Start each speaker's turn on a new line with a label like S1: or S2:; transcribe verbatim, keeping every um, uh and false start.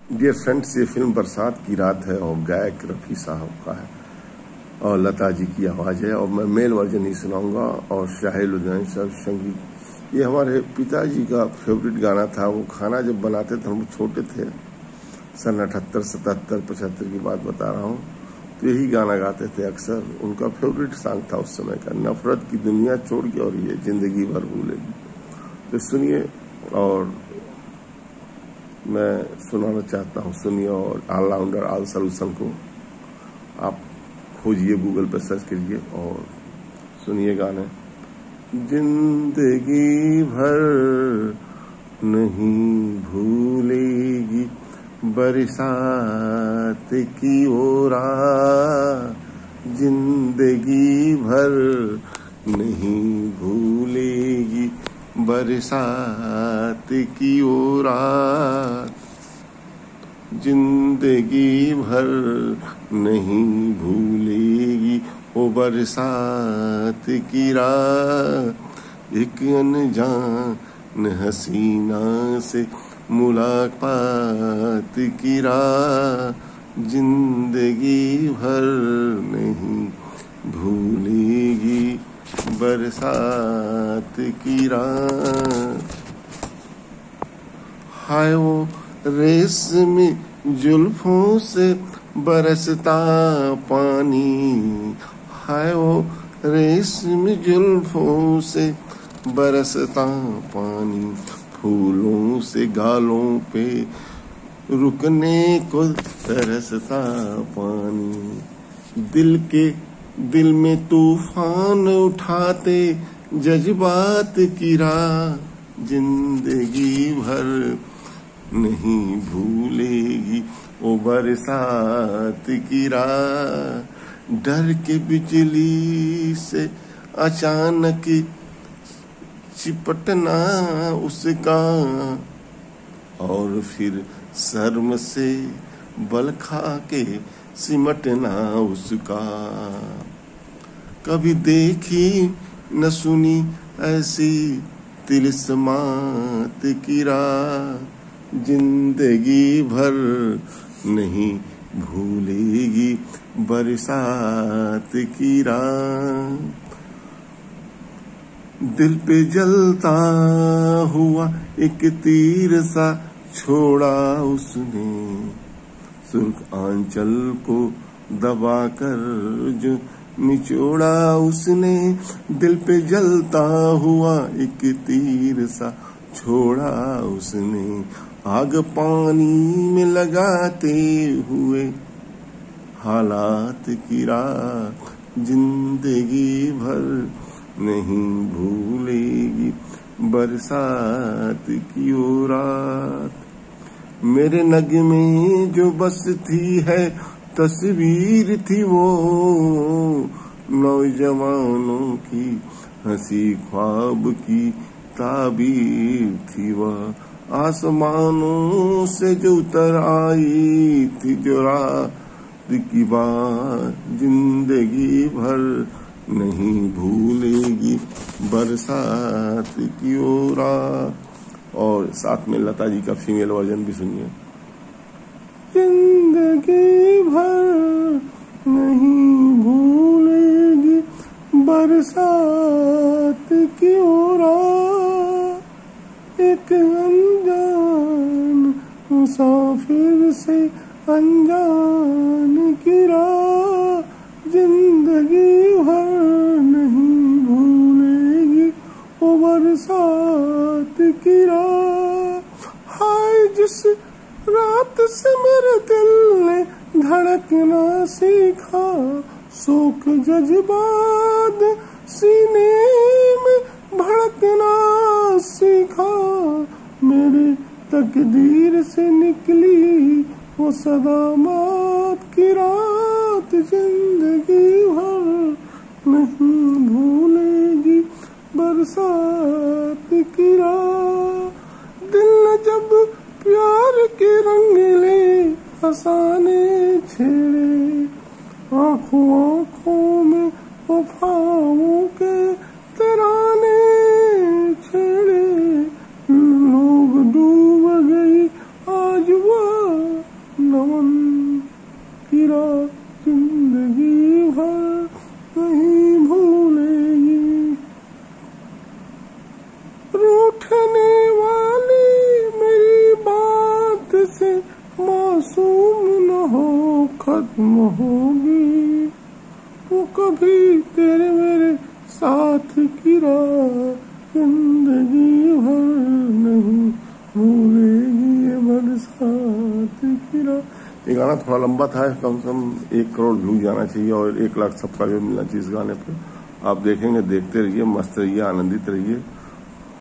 S1: Dear friends, ये film बरसात की रात है और गायक रफ़ी साहब का है और लता जी की आवाज़ है और मैं मेल वर्जन ही सुनाऊंगा और शाहिर लुधियानवी साहब संगीत। ये हमारे पिताजी का फेवरेट गाना था। वो खाना जब बनाते थे, हम छोटे थे, सन अठहत्तर सतहत्तर पचहत्तर की बात बता रहा हूँ, तो यही गाना गाते थे अक्सर। उनका फेवरेट सॉन्ग था उस समय का, नफरत की दुनिया छोड़ के और ये जिंदगी भर भूलेगी। तो सुनिए और मैं सुनाना चाहता हूँ, सुनिए। और ऑलराउंडर ऑल सॉल्यूशन को आप खोजिए, गूगल पर सर्च करिए और सुनिए गाने। जिंदगी भर नहीं भूलेगी बरसात की ओरा, जिंदगी भर नहीं भूलेगी बरसात की ओरा, जिंदगी भर नहीं भूलेगी ओ बरसात की रात। एक अनजान हसीना से मुलाकात की रात, जिंदगी भर नहीं भूलेगी बरसात की रात। हाय वो रेशमी जुल्फों से बरसता पानी, हाय वो रेशमी जुल्फों से बरसता पानी, फूलों से गालों पे रुकने को तरसता पानी। दिल के दिल में तूफान उठाते जज्बात की राह, जिंदगी भर नहीं भूलेगी ओ बरसात की रात। डर के बिजली से अचानक चिपटना उसका और फिर शर्म से बल खा के सिमटना उसका। कभी देखी न सुनी ऐसी तिलिस्मात की रात, जिंदगी भर नहीं भूलेगी बरसात की रात। दिल पे जलता हुआ एक तीर सा छोड़ा उसने, सुर्ख आंचल को दबाकर जो निचोड़ा उसने। दिल पे जलता हुआ एक तीर सा छोड़ा उसने, आग पानी में लगाते हुए हालात की रात, जिंदगी भर नहीं भूलेगी बरसात की ओ रात। मेरे नगमे जो बसती है तस्वीर थी वो, नौजवानों की हंसी ख्वाब की ताबीर थी वह, आसमानों से जो उतर आई थी जो रात की बात, जिंदगी भर नहीं भूलेगी बरसात की ओ रात। और साथ में लता जी का फीमेल वर्जन भी सुनिए। जिंदगी भर नहीं भूलेगी बरसात की ओ रात, एक अनजान मुसाफिर से अनजान की राह, जिंदगी भर नहीं भूलेगी ओ बरसात की रात। हाय जिस रात से मेरे दिल ने धड़कना सीखा, शोक जज्बात सीने में भड़कना सीखा, मेरे तकदीर से निकली वो सदामात की रात, जिंदगी भर नहीं भूलेगी बरसात की रात। दिल ने जब प्यार के रंगीले फसाने छेड़े, आंखों आंखों में वफाओं के तराने छेड़े, लोग डूब गई आज वो कहने वाली मेरी बात से मासूम न हो खत्म होगी, वो कभी तेरे मेरे साथ की राह जिंदगी भर नहीं भूलेगी ये बरसात की राह। ये गाना थोड़ा लंबा था, कम से कम एक करोड़ व्यू जाना चाहिए और एक लाख सब्सक्राइबर मिलना चाहिए इस गाने पे। आप देखेंगे, देखते रहिए, मस्त रहिए, आनंदित रहिए।